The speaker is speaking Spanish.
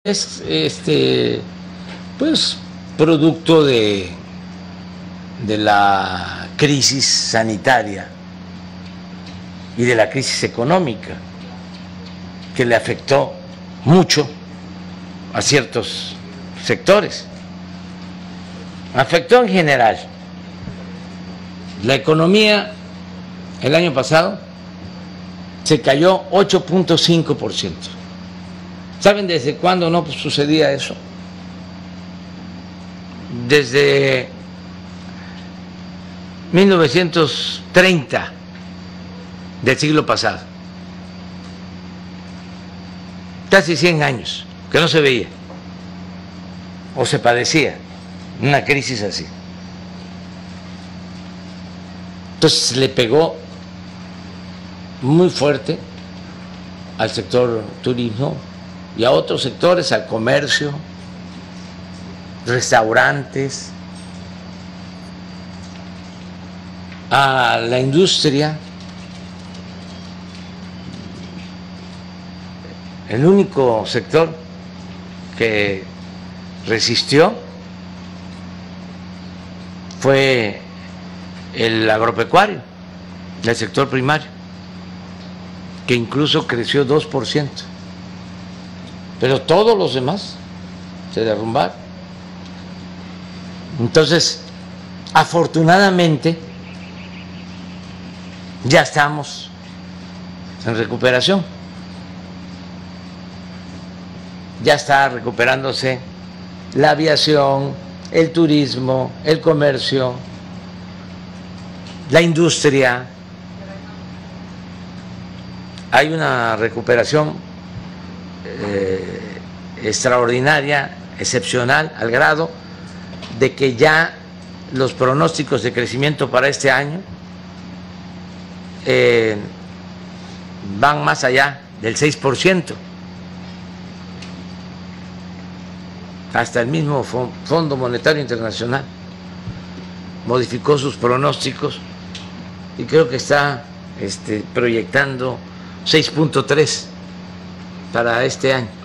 Es pues producto de la crisis sanitaria y de la crisis económica que le afectó mucho a ciertos sectores. Afectó en general. La economía el año pasado se cayó 8.5%. ¿Saben desde cuándo no sucedía eso? Desde 1930 del siglo pasado. Casi 100 años que no se veía o se padecía una crisis así. Entonces le pegó muy fuerte al sector turismo y a otros sectores, al comercio, restaurantes, a la industria. El único sector que resistió fue el agropecuario, el sector primario, que incluso creció 2%. Pero todos los demás se derrumbaron. Entonces, afortunadamente, ya estamos en recuperación. Ya está recuperándose la aviación, el turismo, el comercio, la industria. Hay una recuperación extraordinaria, excepcional, al grado de que ya los pronósticos de crecimiento para este año van más allá del 6%. Hasta el mismo Fondo Monetario Internacional modificó sus pronósticos y creo que está proyectando 6.3 para este año.